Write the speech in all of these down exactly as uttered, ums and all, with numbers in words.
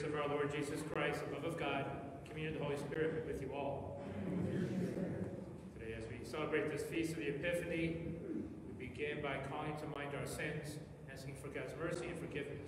grace of our Lord Jesus Christ, the love of God, communion of the Holy Spirit be with you all. Today, as we celebrate this feast of the Epiphany, we begin by calling to mind our sins, asking for God's mercy and forgiveness.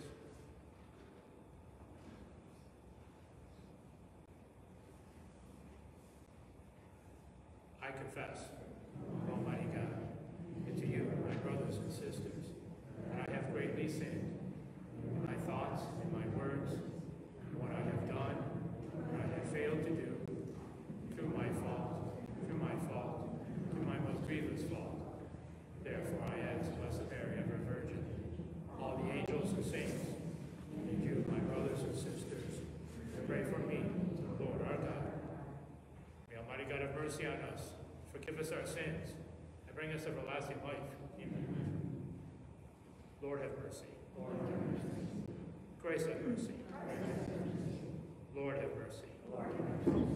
I confess, Almighty God, and to you, my brothers and sisters, that I have greatly sinned in my thoughts, in my words, in what I have done, what I have failed to do, through my fault, through my fault, through my most grievous fault. Therefore I ask, Blessed Mary, ever Virgin, all the angels and saints, and you, my brothers and sisters, to pray for me to the Lord our God. May Almighty God have mercy on us, forgive us our sins, and bring us everlasting life. Amen. Lord have mercy. Lord have mercy. Christ have mercy. Lord have mercy. Lord have mercy.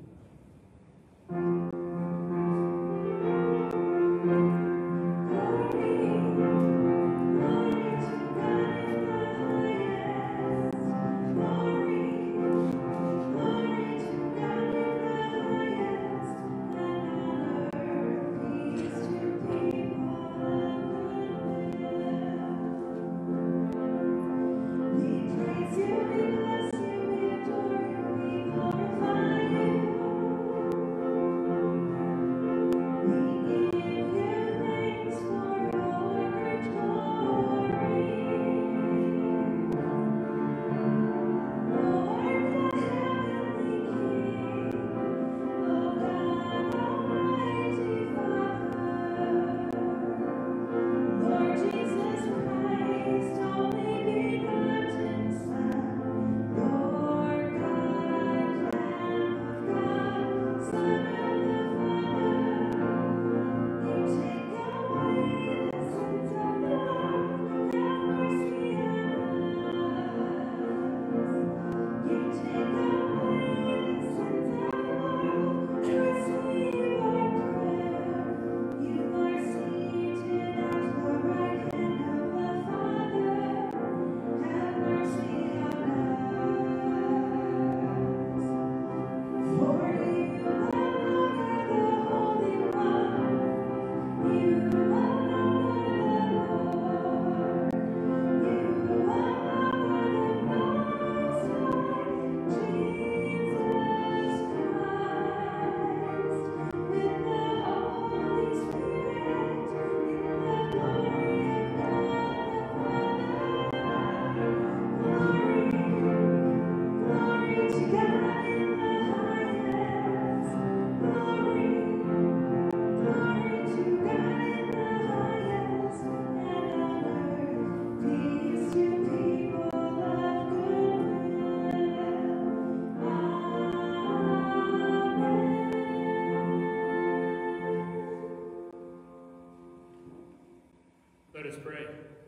Let us pray.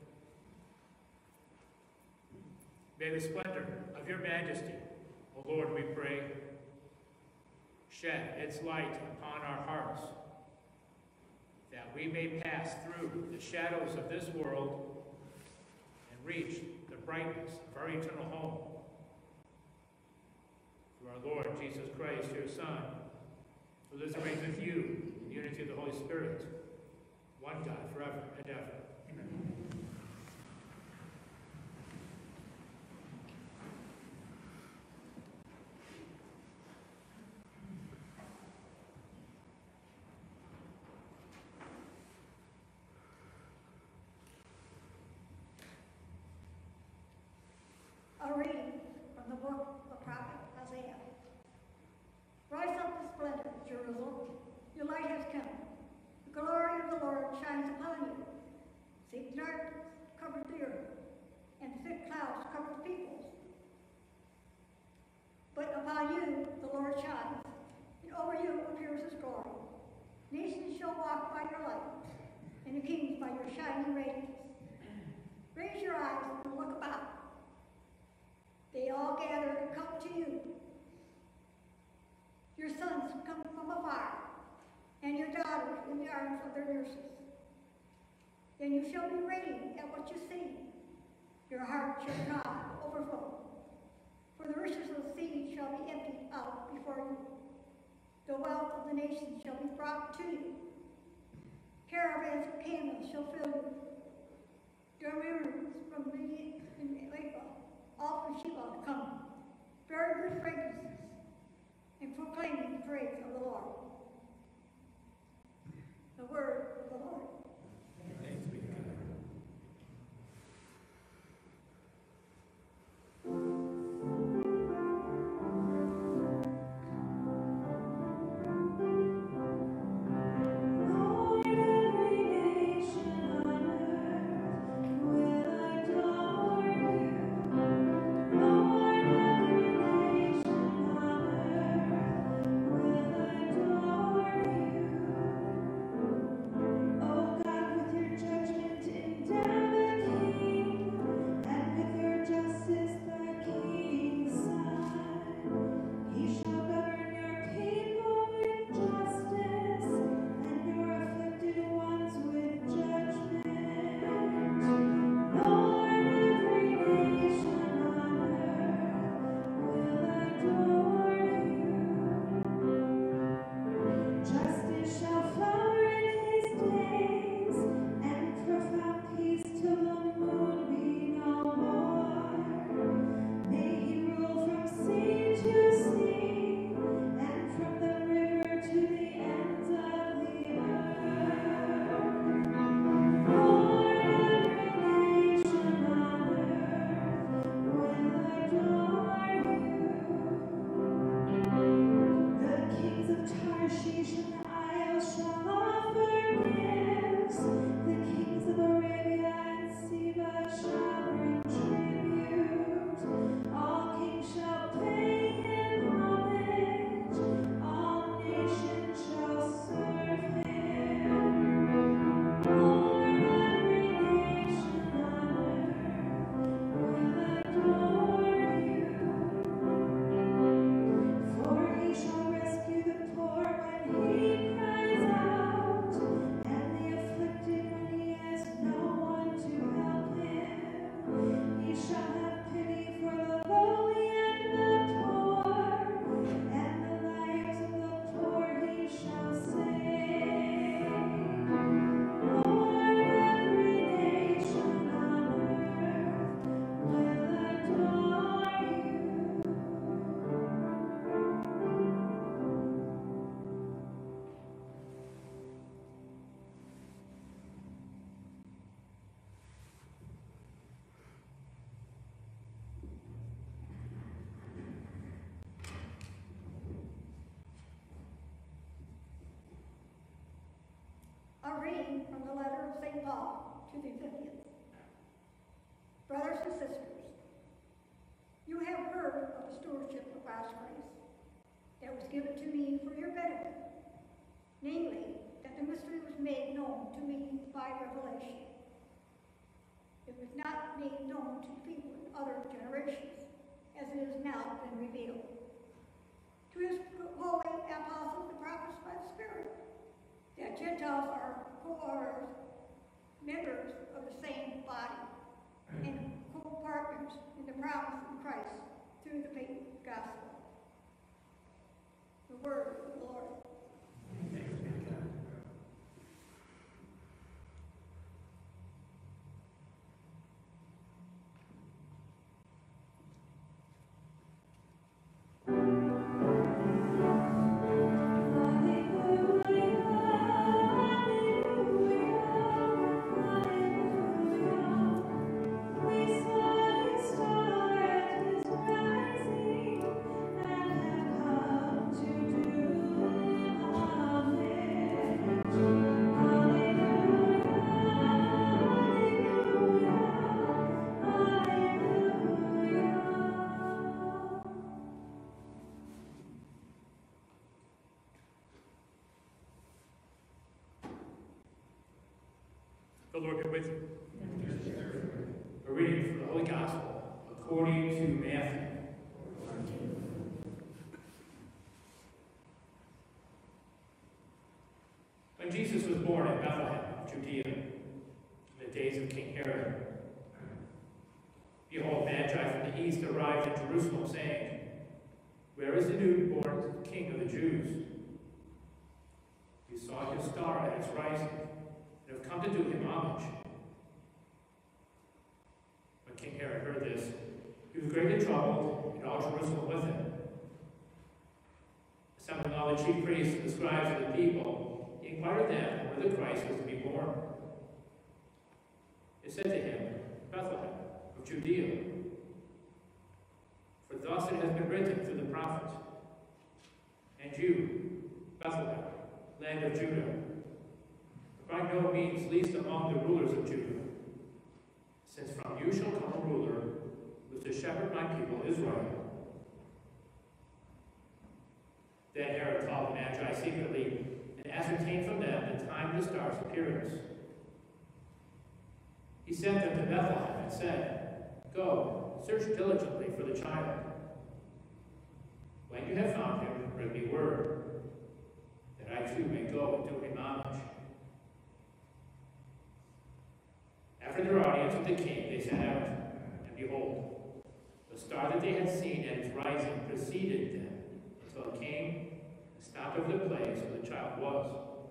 May the splendor of your majesty, O Lord, we pray, shed its light upon our hearts, that we may pass through the shadows of this world and reach the brightness of our eternal home. Through our Lord Jesus Christ, your Son, who lives and reigns with you in the unity of the Holy Spirit, one God, forever and ever. Amen. A reading from the book of the prophet Isaiah. Rise up with splendor, Jerusalem. Your light has come. The glory of the Lord shines upon you. Thick darkness covered the earth, and thick clouds covered the peoples. But upon you the Lord shines, and over you appears his glory. Nations shall walk by your light, and the kings by your shining radiance. Raise your eyes and look about. They all gather and come to you. Your sons come from afar, and your daughters in the arms of their nurses. Then you shall be radiant at what you see. Your heart shall not overflow. For the riches of the sea shall be emptied out before you. The wealth of the nations shall be brought to you. Caravans of camels shall fill you. There are rivers from the all from Sheba come, very good fragrances, and proclaiming the praise of the Lord. The word of the Lord. Thanks be to God. A reading from the letter of Saint Paul to the Philippians. Brothers and sisters, you have heard of the stewardship of God's grace that was given to me for your benefit, namely, that the mystery was made known to me by revelation. It was not made known to people in other generations, as it has now been revealed. To his holy apostles and prophets by the Spirit, that Gentiles are co-heirs, members of the same body, and co-partners in the promise of Christ through the faith gospel. The word of the Lord. Thanks be to God. The Lord be with you. A reading from the Holy Gospel according to Matthew. When Jesus was born in Bethlehem, Judea, in the days of King Herod, Behold, Magi from the east arrived in Jerusalem, saying, Where is the newborn King of the Jews? We saw his star at its rising, and have come to do him homage. When King Herod heard this, he was greatly troubled, and all Jerusalem with him. Assembling all the chief priests and the scribes of the people, he inquired them where the Christ was to be born. They said to him, Bethlehem of Judea. For thus it has been written through the prophet, And you, Bethlehem, land of Judah, by no means least among the rulers of Judah, since from you shall come a ruler who is to shepherd my people Israel. Then Herod called the Magi secretly and ascertained from them the time of the star's appearance. He sent them to Bethlehem and said, Go, search diligently for the child. When you have found him, bring me word, that I too may go and do him homage. After their audience with the king, they set out, and behold, the star that they had seen at its rising preceded them until it came and stopped over the place where the child was.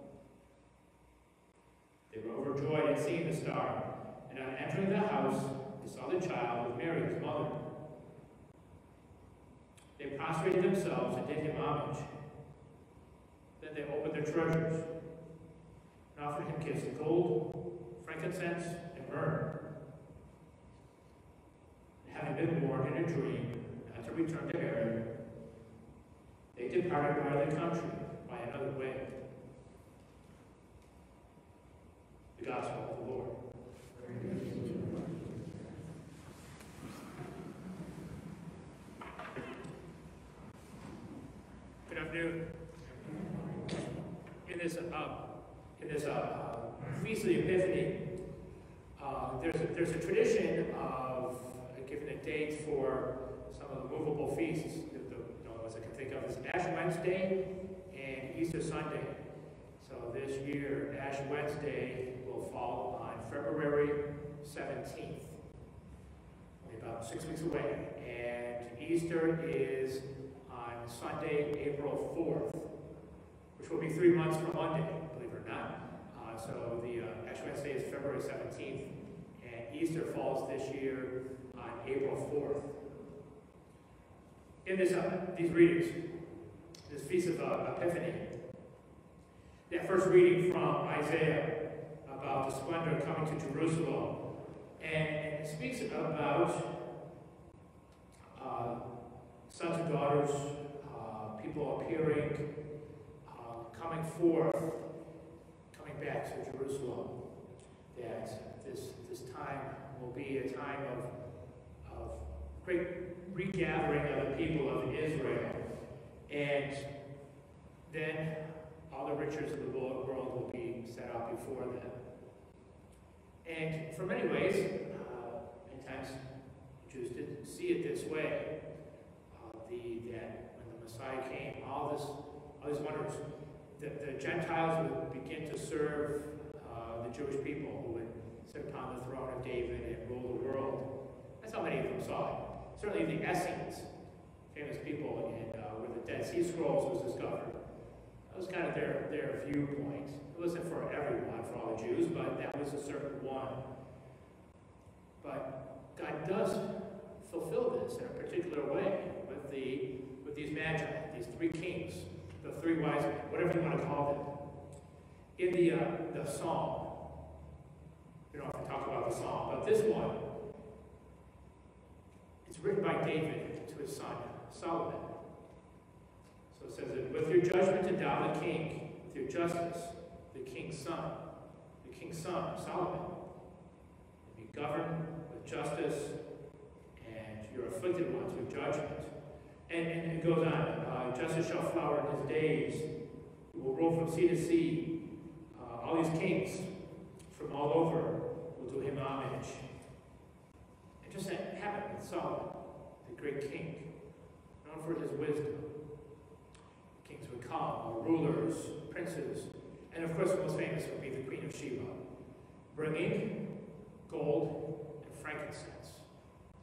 They were overjoyed at seeing the star, and on entering the house, they saw the child with Mary, his mother. They prostrated themselves and did him homage. Then they opened their treasures and offered him gifts of gold, frankincense, and myrrh. And having been warned in a dream not to return to Herod, they departed by the country by another way. The Gospel of the Lord. Good afternoon. In this, uh, in this uh, Feast of the Epiphany, uh, there's, a, there's a tradition of uh, giving a date for some of the movable feasts. The, the, you know, as I can think of, is Ash Wednesday and Easter Sunday. So this year, Ash Wednesday will fall on February seventeenth, only about six weeks away. And Easter is on Sunday, April fourth, which will be three months from Monday, believe it or not. Uh, so the uh, Ash Wednesday is February seventeenth, and Easter falls this year on April fourth. In this, uh, these readings, this Feast of uh, Epiphany, that first reading from Isaiah about the splendor coming to Jerusalem, and, and it speaks about uh, sons and daughters, uh, people appearing, uh, coming forth, coming back to Jerusalem. That this this time will be a time of, of great regathering of the people of Israel. And then all the riches of the world will be set out before them. And for many ways, uh, many times Jews didn't see it this way. Uh, the that when the Messiah came, all this, all these wonders, the, the Gentiles would begin to serve uh, the Jewish people, who would sit upon the throne of David and rule the world. That's how many of them saw it. Certainly the Essenes, famous people, in, uh, where the Dead Sea Scrolls was discovered. That was kind of their, their viewpoint. It wasn't for everyone, for all the Jews, but that was a certain one. But God does fulfill this in a particular way with the with these magi, these three kings, the three wise men, whatever you want to call them. In the uh, the psalm, we don't have to talk about the psalm, but this one, it's written by David to his son Solomon. So it says that with your judgment endow the king, with your justice, the king's son, the king's son, Solomon, and be governed with justice, and your afflicted ones with judgment. And, and it goes on, uh, justice shall flower in his days, he will rule from sea to sea. Uh, all these kings from all over will do him homage. And just that happened with Solomon, the great king, known for his wisdom. Kings would come, or rulers, princes, and of course the most famous would be the Queen of Sheba, bringing gold and frankincense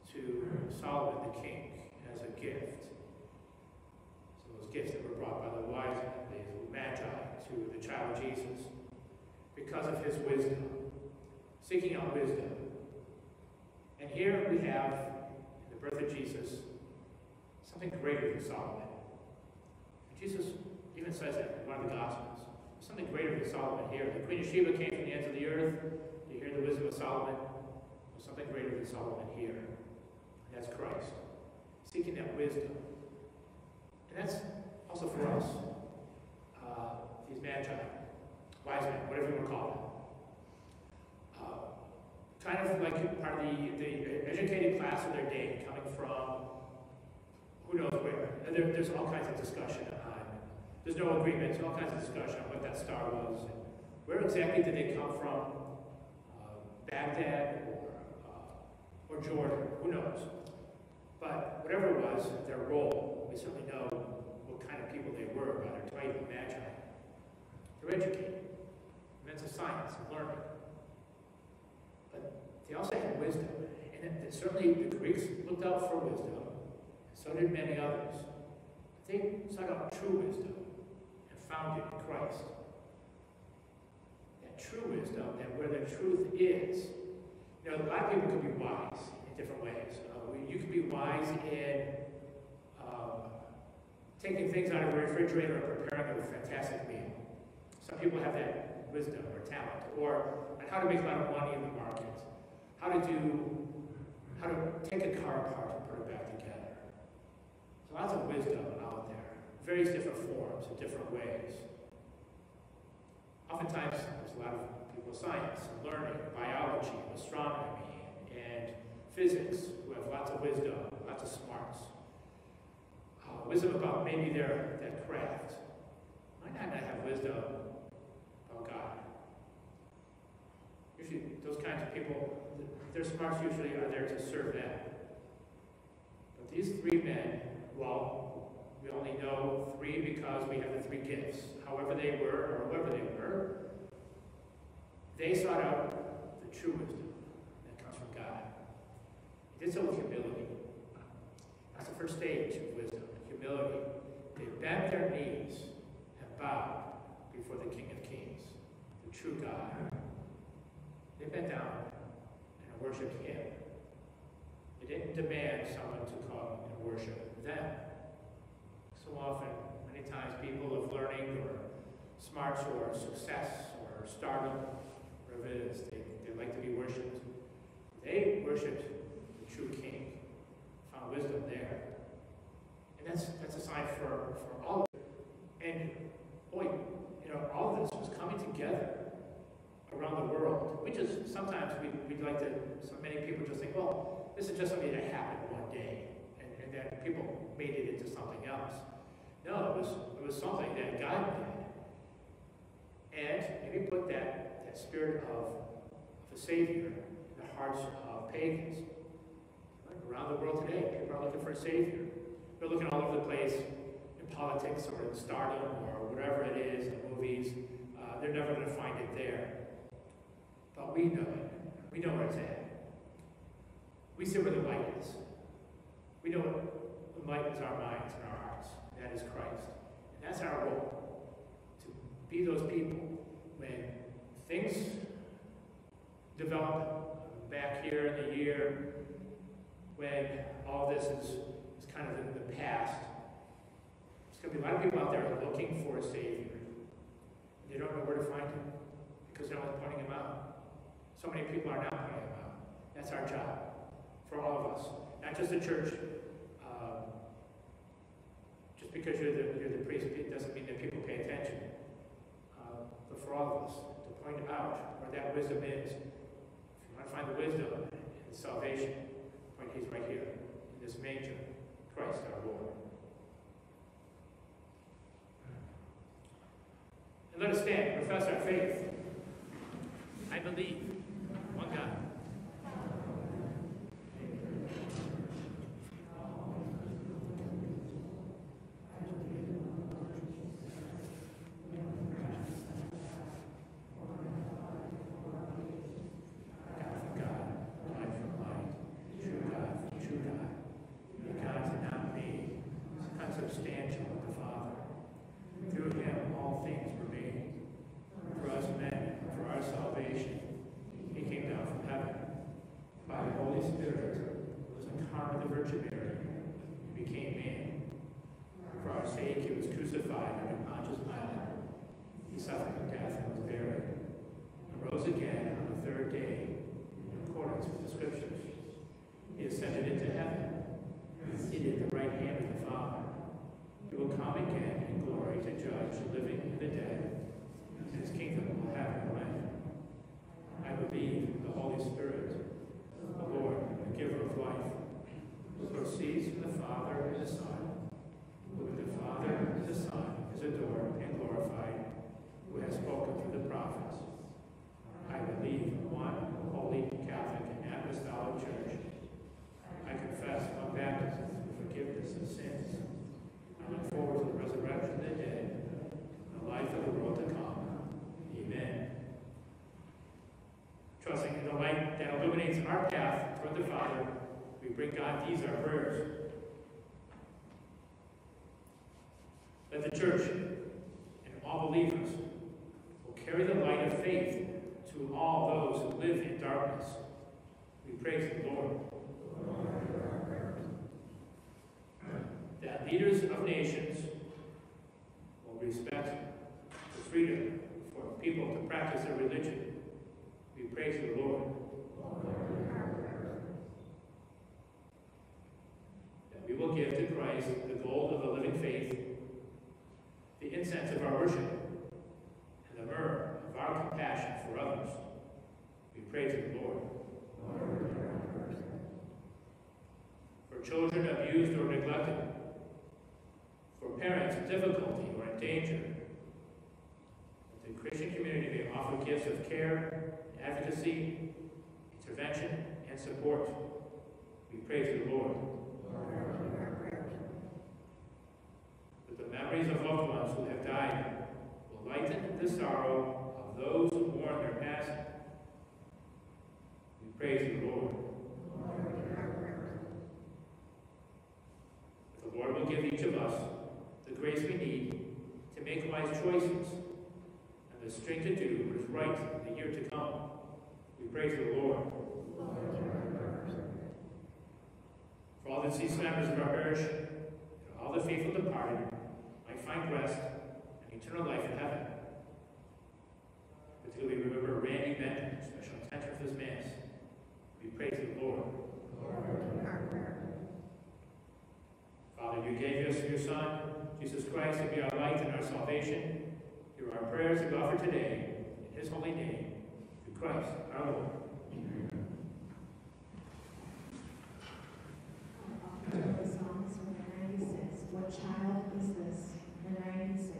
to Solomon the king as a gift. So those gifts that were brought by the wise men, the magi, to the child Jesus, because of his wisdom, seeking out wisdom. And here we have, in the birth of Jesus, something greater than Solomon. Jesus even says that in one of the Gospels. Something greater than Solomon here. The Queen of Sheba came from the ends of the earth. You hear the wisdom of Solomon. There's something greater than Solomon here. And that's Christ. Seeking that wisdom. And that's also for us. Uh, these magi, wise men, whatever you want to call them. Uh, kind of like part of the, the educated class of their day, coming from who knows where. And there, there's all kinds of discussion on. There's no agreement. There's all kinds of discussion on what that star was. And where exactly did they come from? Uh, Baghdad or, uh, or Jordan? Who knows? But whatever it was, their role, we certainly know what kind of people they were by their title, magi. They're educated, men of science and learning. But they also had wisdom. And it, it certainly the Greeks looked out for wisdom. So did many others. They sought out true wisdom and found it in Christ. That true wisdom, that where the truth is. You know, a lot of people can be wise in different ways. Uh, you can be wise in um, taking things out of the refrigerator and preparing a fantastic meal. Some people have that wisdom or talent. Or on how to make a lot of money in the market. How to do, how to take a car apart and put it back together. There's lots of wisdom out there. Various different forms in different ways. Oftentimes, there's a lot of people with science and learning, biology, astronomy, and physics who have lots of wisdom, lots of smarts. Uh, wisdom about maybe their, their craft. Why not not have wisdom about God? Usually, those kinds of people, their smarts usually are there to serve them. But these three men, well, we only know three because we have the three gifts. However they were, or whoever they were, they sought out the true wisdom that comes from God. They did so with humility. That's the first stage of wisdom, humility. They bent their knees and bowed before the King of Kings, the true God. They bent down and worshiped Him. They didn't demand someone to come and worship them. So often, many times, people of learning or smarts or success or stardom, whatever it is, they, they like to be worshipped. They worshipped the true King, found wisdom there. And that's that's a sign for, for all of it. And boy, you know, all of this was coming together around the world. We just, sometimes we, we'd like to, so many people just think, well, this is just something that happened one day. And, and then people made it into something else. No, it was, it was something that God did. And maybe put that, that spirit of, of a Savior in the hearts of pagans. Around the world today, people are looking for a Savior. They're looking all over the place in politics or in stardom or whatever it is, in movies. Uh, they're never going to find it there. But we know it. We know where it's at. We see where the light is. We know what enlightens our minds and our hearts. That is Christ. And that's our role. To be those people when things develop back here in the year, when all this is, is kind of in the past. There's going to be a lot of people out there looking for a Savior. They don't know where to find Him because no one's pointing Him out. So many people are not pointing Him out. That's our job for all of us. Not just the church. Um, just because you're the, you're the priest, it doesn't mean that people pay attention. Uh, but for all of us, to point out where that wisdom is. If you want to find the wisdom in salvation, point He's right here, in this manger, Christ our Lord. And let us stand and profess our faith. I believe one God. God, life from light, true God from ascended into heaven. He is seated at the right hand of the Father. He will come again in glory to judge the living and the dead, and his kingdom will have no end. I believe in the Holy Spirit, the Lord, the giver of life, who proceeds from the Father and the Son, who with the Father and the Son is adored and glorified, who has spoken through the prophets. I believe in one holy, Catholic, and apostolic church. I confess one baptism for forgiveness of sins. I look forward to the resurrection of the dead and the life of the world to come. Amen. Trusting in the light that illuminates our path toward the Father, we bring God these our prayers. Let the church and all believers will carry the light of faith to all those who live in darkness. We praise the Lord. That leaders of nations will respect the freedom for people to practice their religion. We praise the Lord. That we will give to Christ the gold of the living faith, the incense of our worship, and the myrrh of our compassion for others. We praise the Lord. For children abused or neglected, for parents in difficulty or in danger, that the Christian community may offer gifts of care, advocacy, intervention, and support. We praise the Lord. That the memories of loved ones who have died will lighten the sorrow of those who mourn their passing. We praise the Lord. The Lord will give each of us the grace we need to make wise choices and the strength to do what is right in the year to come. We praise the Lord. For all the deceased members of our parish, and all the faithful departed, might find rest and eternal life in heaven. Particularly remember Randy Benton, special intention for this Mass. We praise the Lord. Father, you gave us your Son, Jesus Christ, to be our light and our salvation. Hear our prayers that we offer today, in his holy name, through Christ our Lord. The Psalms one ninety-six. What child is this? The ninety-six.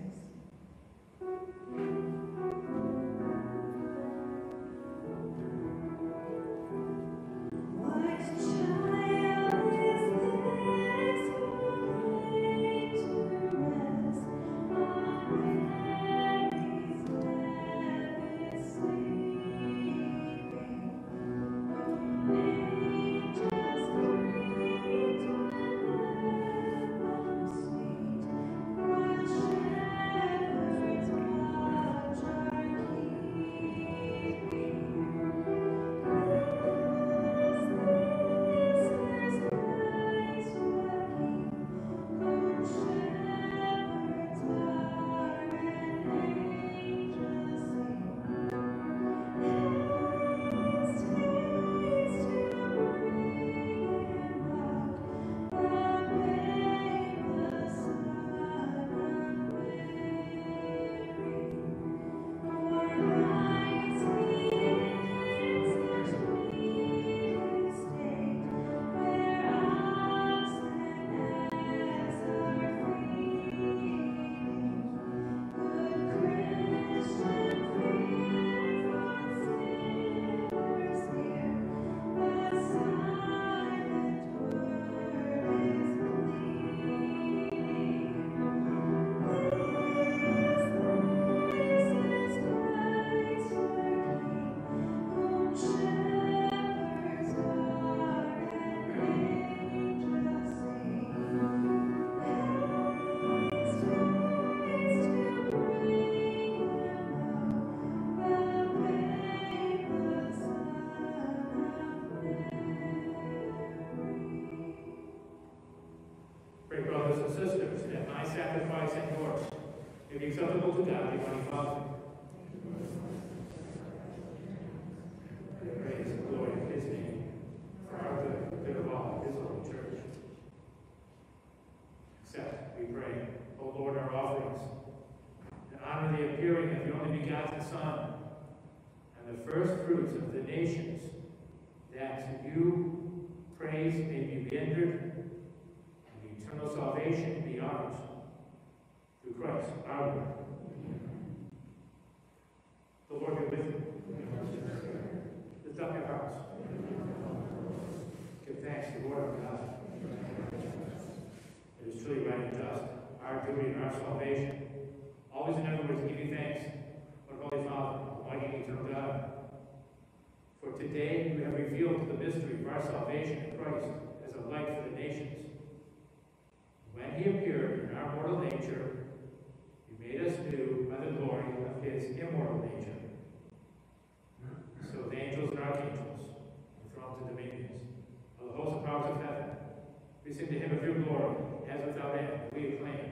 Sweet begotten Son, and the first fruits of the nations, that you praise may be rendered, and eternal salvation be ours. Through Christ our Lord. The Lord be with you. Lift up your hearts. Give thanks to the Lord our God. It is truly right and just, our duty and our salvation, always and everywhere to give you thanks, Lord Holy Father, Almighty and eternal God. For today you have revealed the mystery of our salvation in Christ as a light for the nations. When he appeared in our mortal nature, he made us new by the glory of his immortal nature. So the angels and archangels, and thrones and dominions, of the hosts and powers of heaven, we sing to him of your glory, as without end we acclaim.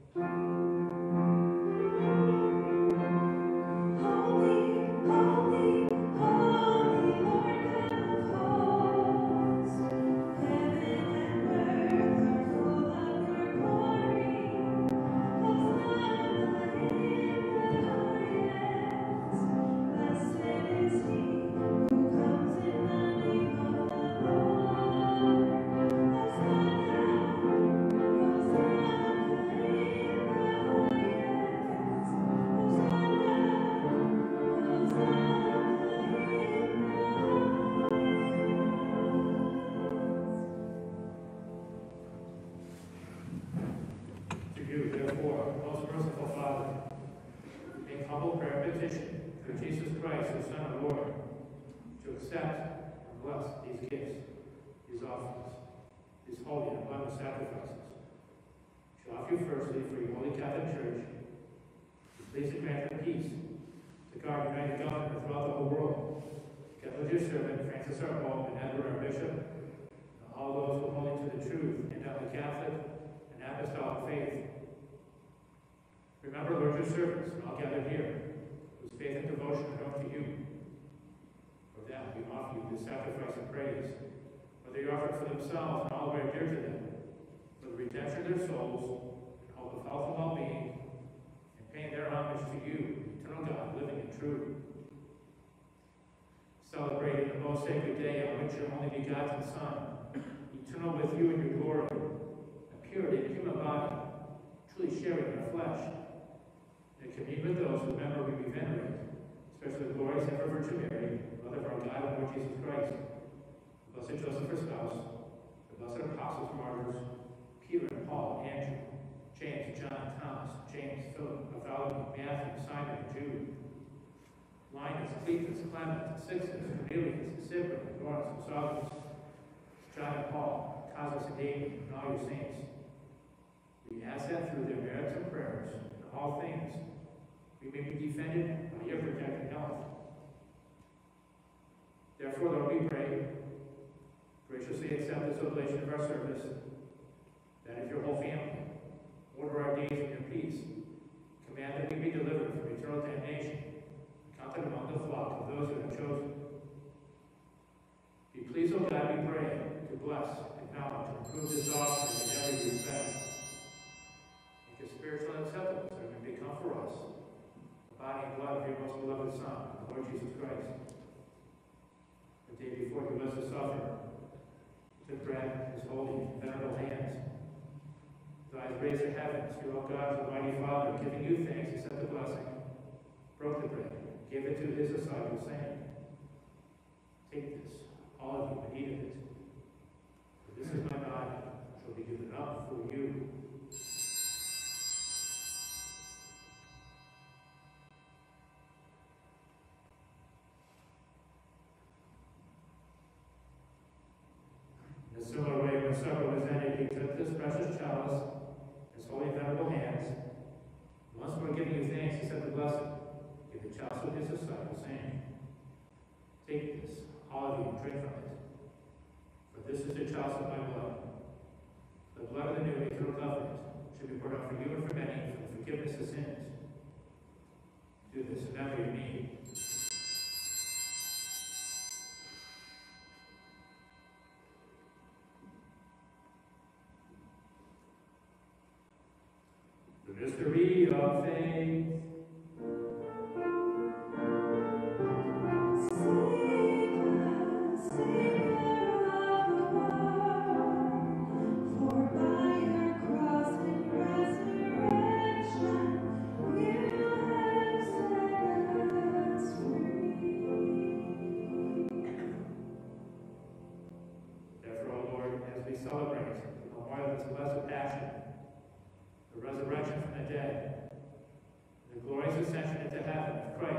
Remember, Lord, your servants, and all gathered here, whose faith and devotion are known to you. For them, we offer you this sacrifice of praise, whether you offer it for themselves and all who are dear to them, for the redemption of their souls, and hope of health and well-being, and paying their homage to you, eternal God, living and true. Celebrating the most sacred day on which your only begotten Son, eternal with you in your glory, appeared in a human body, truly sharing our flesh, and commune with those whose memory we venerate, especially the glorious ever Virgin Mary, Mother of our God and Lord Jesus Christ, the blessed Joseph, her spouse, the blessed apostles, martyrs, Peter and Paul, Andrew, James, John, Thomas, James, Philip, Bartholomew, Matthew, Simon, and Jude, Linus, Cletus, Clement, Sixtus, Cornelius, Cyprian, Lawrence, Saulus, John and Paul, Cosmas and Damien, and all your saints. We ask that through their merits and prayers, in all things, we may be defended by your protecting health. Therefore, Lord, we pray, graciously accept this oblation of our service, that if your whole family order our days in your peace, command that we be delivered from eternal damnation, counted among the flock of those who have chosen. Be pleased, O God, we pray, to bless, acknowledge, and approve this offering in every respect. Make it spiritual and acceptable, so it may become for us the body and blood of your most beloved Son, the Lord Jesus Christ. The day before he was to suffer, he took bread in his holy and venerable hands. His eyes raised to heaven, to O God, Almighty Father, giving you thanks, he said the blessing, broke the bread, gave it to his disciples, saying, take this, all of you, and eat of it. For this is my body, which will be given up for you. In a similar way, when supper was ended, he took this precious chalice, his holy and venerable hands. Once more giving you thanks, he said the blessing, gave the chalice to his disciples, saying, take this, all of you, and drink from it. For this is the chalice of my blood, the blood of the new and eternal covenant, should be poured out for you and for many for the forgiveness of sins. Do this in memory of me. The mystery of faith.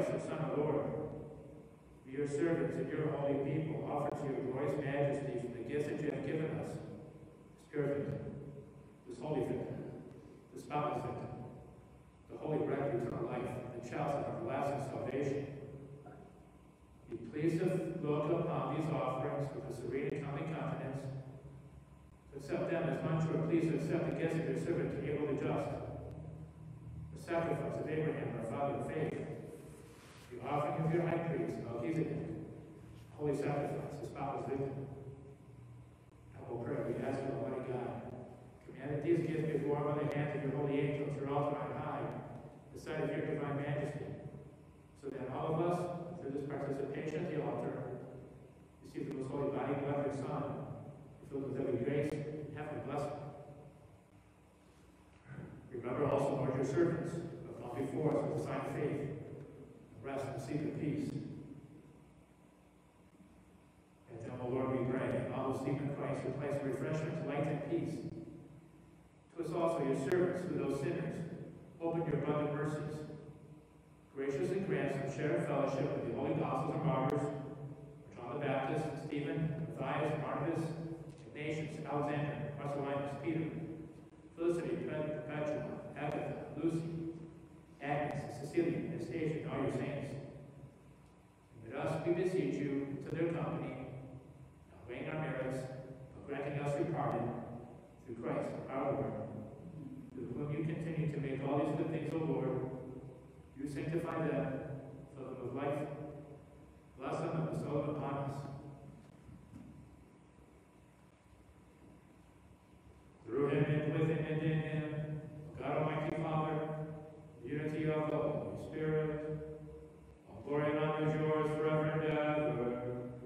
Christ, your Son, our Lord. We, your servants and your holy people, offer to your glorious majesty from the gifts that you have given us, this pure victim, this holy victim, this spotless victim, the holy bread of eternal life, the chalice of everlasting salvation. Be pleased to look upon these offerings with a serene and comely countenance, to accept them as one who are pleased to accept the gifts of your servant, Abel the just, the sacrifice of Abraham, our father of faith, the offering of your high priest, Melchizedek, holy sacrifice, the spotless victim. Humble prayer, we ask you, Almighty God, command that these gifts be borne by the hands of your holy angels through altar on high, the sight of your divine majesty, so that all of us, through this participation at the altar, receive the most holy body and blood of your Son, filled with every grace and heavenly blessing. Remember also, Lord, your servants who have gone before us with a sign of faith, rest and secret peace. And then, O Lord, we pray, all who sleep in Christ, who place refreshment, light, and peace. To us also, your servants, who those sinners, open your abundant mercies. Graciously grant some share of fellowship with the holy apostles and martyrs, John the Baptist, Stephen, Matthias, Barnabas, Ignatius, Alexander, Marcellinus, Peter, Felicity, Perpetua, Agatha, Lucy, Agnes, Cecilia, Anastasia, and all your saints. And let us, we beseech you, to their company, not weighing our merits, but granting us your pardon, through Christ our Lord, through whom you continue to make all these good things, O Lord. You sanctify them, fill them with life, bless them and bestow them upon us. Through him and with him and in him, God Almighty Father, the unity of the Holy Spirit, all glory and honor is yours forever and ever.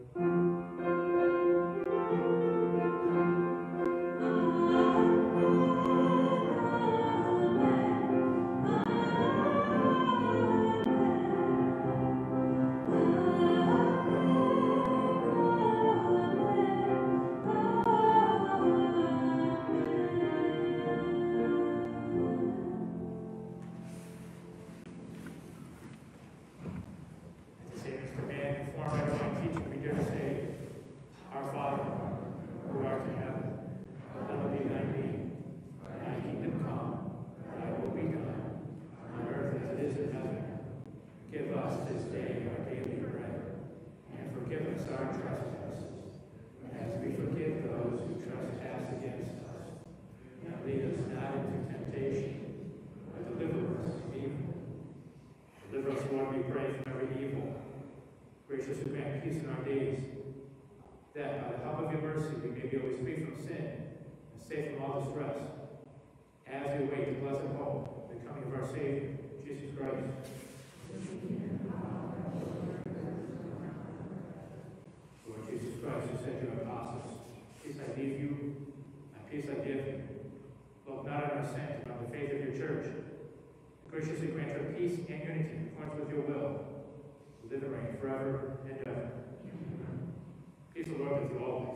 Graciously grant peace in our days, that by the help of your mercy we may be always free from sin and safe from all distress, as we await the blessed hope, the coming of our Savior, Jesus Christ. Lord Jesus Christ, you said to your apostles, peace I leave you, my peace I give you. Look not on our sins, but on the faith of your church. Graciously grant her peace and unity in accordance with your will, live and reign forever and ever. Peace of the Lord with you always.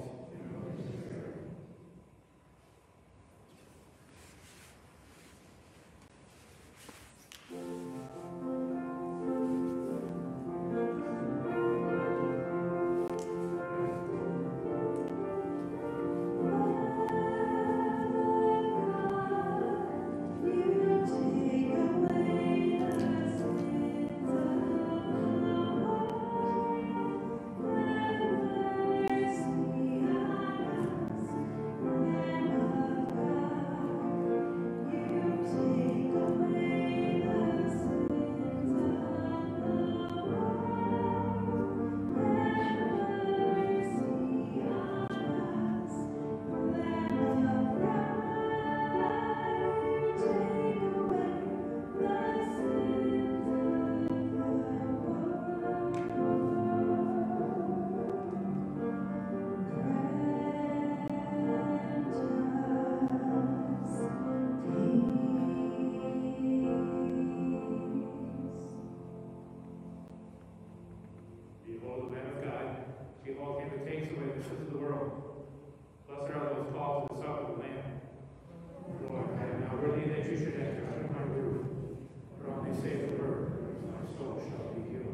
Say the word, my soul shall be healed.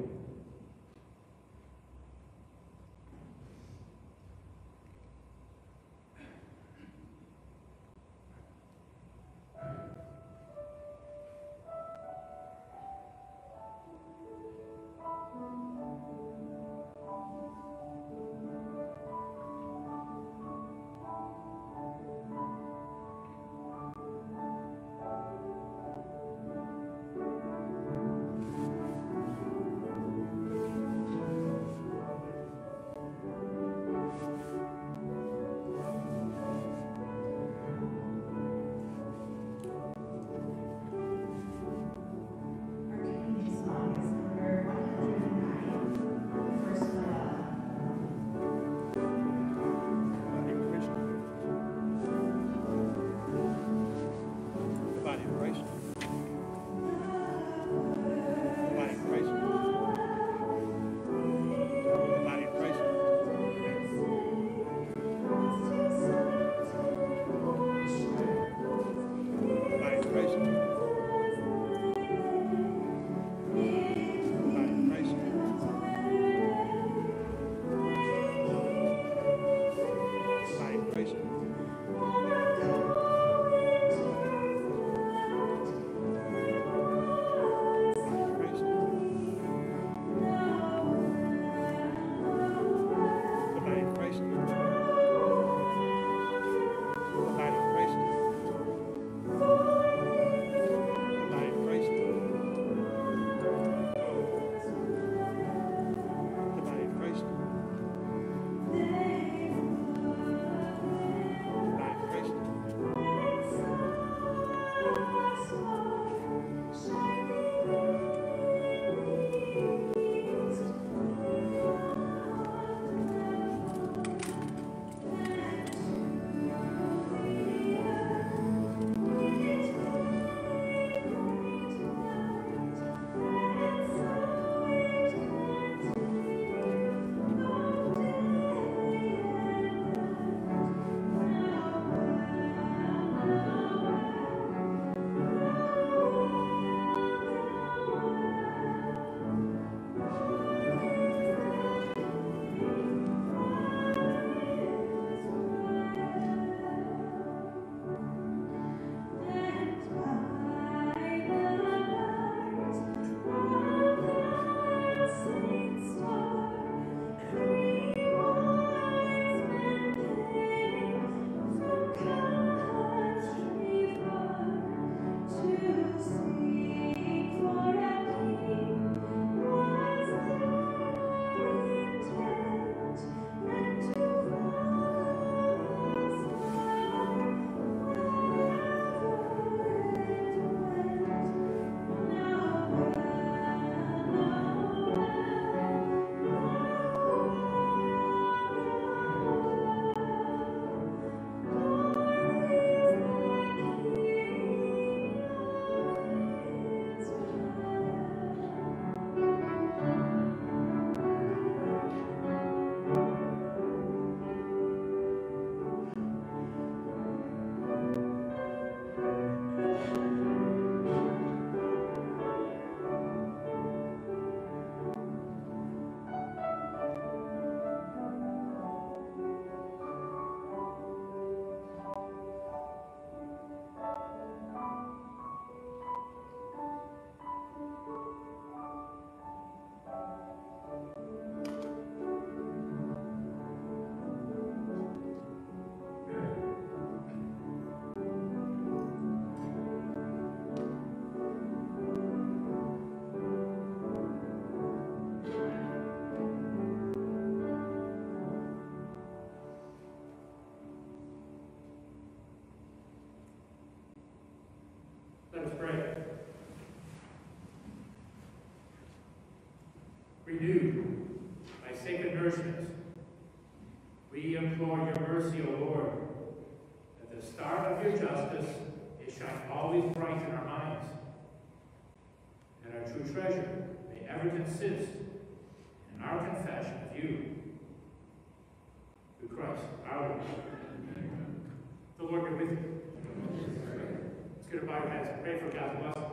renewed by sacred nourishment. We implore your mercy, O Lord, that the star of your justice may shine always bright in our minds, and our true treasure may ever consist in our confession of you, through Christ our Lord. The Lord be with you. Let's get our hands and pray for God's blessing.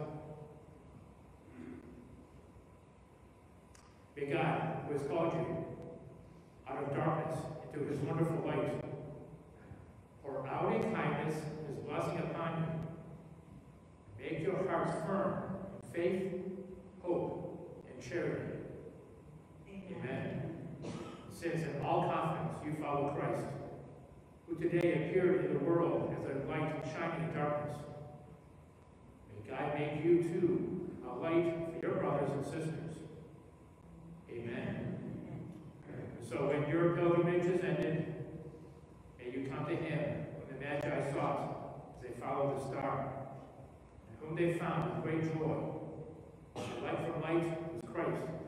May God, who has called you out of darkness into his wonderful light, pour out in kindness his blessing upon you. Make your hearts firm in faith, hope, and charity. Amen. Amen. Since in all confidence you follow Christ, who today appeared in the world as a light shining in darkness, may God make you too a light for your brothers and sisters. Amen. So when your pilgrimage is ended, may you come to him whom the Magi sought as they followed the star, and whom they found with great joy. The light from light was Christ.